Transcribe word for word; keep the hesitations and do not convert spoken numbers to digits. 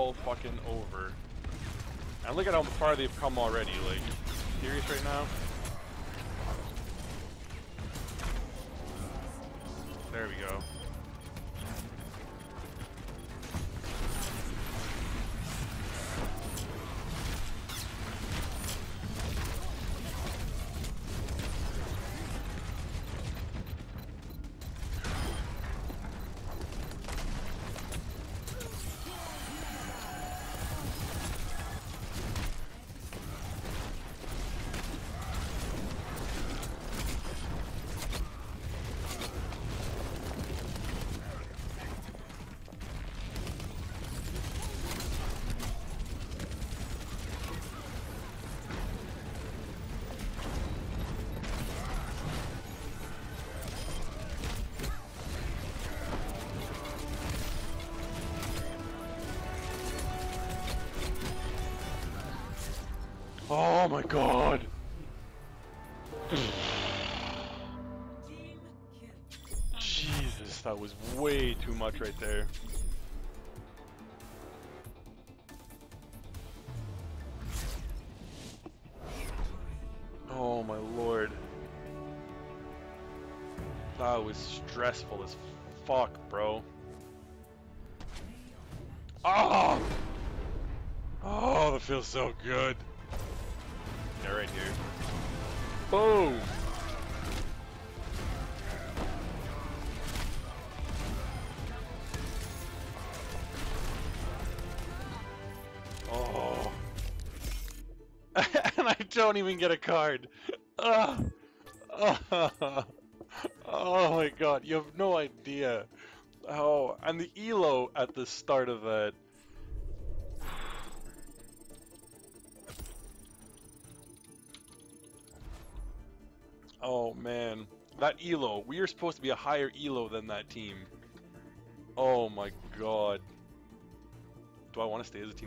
all fucking over. And look at how far they've come already, like, serious right now? There we go. Oh my god! Jesus, that was way too much right there. Oh my lord. That was stressful as fuck, bro. Oh! Oh, that feels so good. Yeah, right here. Boom! Oh. And I don't even get a card. Ugh. Oh. Oh my god, you have no idea. Oh, and the elo at the start of that. Oh man, that elo, we are supposed to be a higher elo than that team. Oh my god. Do I want to stay as a team?